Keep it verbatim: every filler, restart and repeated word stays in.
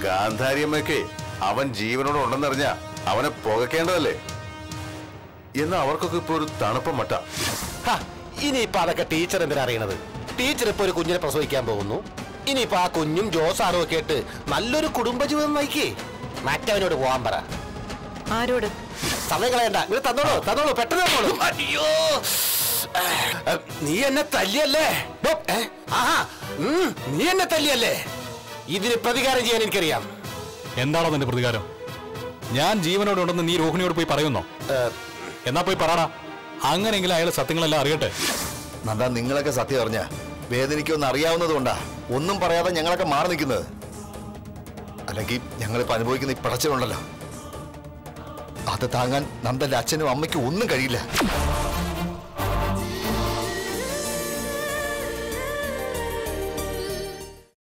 ഗാന്ധാരിയമ്മയ്ക്ക് അവൻ ജീവനോട് ഉണ്ടെന്നറിഞ്ഞ അവനെ പുകക്കേണ്ടതല്ലേ? എന്നാ അവർക്കൊക്കെ ഇപ്പൊ ഒരു തണുപ്പം മട്ട. ഇനിയിപ്പൊ അതൊക്കെ ടീച്ചർ എന്തിനാ അറിയണത്? ടീച്ചർ ഇപ്പൊ ഒരു കുഞ്ഞിനെ പ്രസവിക്കാൻ പോകുന്നു. ഇനിയിപ്പൊ ആ കുഞ്ഞും ജോസാറും ഒക്കെ ആയിട്ട് നല്ലൊരു കുടുംബജീവിതം നയിക്കേ. മറ്റവനോട് പോവാൻ പറ. ആരോട്? സമയം കളയണ്ട, നിങ്ങൾ തന്നോളൂ തന്നോളൂ പെട്ടെന്ന് തന്നോളൂ. അയ്യോ, നീ എന്നെ തല്ലിയല്ലേ? ആഹാ, നീ എന്നെ തല്ലിയല്ലേ? ഇതിന് പ്രതികാരം ചെയ്യാൻ എനിക്കറിയാം. എന്താണോ നിന്റെ പ്രതികാരം? ഞാൻ ജീവനോടുണ്ടെന്ന് നീ രോഹിണിയോട് പോയി പറയുന്നോ? എന്നാ പോയി പറടാ. അങ്ങനെയെങ്കിലും അയാൾ സത്യങ്ങളെല്ലാം അറിയട്ടെ. നന്ദാ, നിങ്ങളൊക്കെ സത്യം അറിഞ്ഞ വേദനിക്കൊന്നും അറിയാവുന്നതുകൊണ്ടാ ഒന്നും പറയാതെ ഞങ്ങളൊക്കെ മാറി നിൽക്കുന്നത്. അല്ലെങ്കിൽ ഞങ്ങളിപ്പോ അനുഭവിക്കുന്ന ഈ പടച്ചിലുണ്ടല്ലോ, അത് താങ്ങാൻ നന്ദന്റെ അച്ഛനും അമ്മയ്ക്കും ഒന്നും കഴിയില്ല.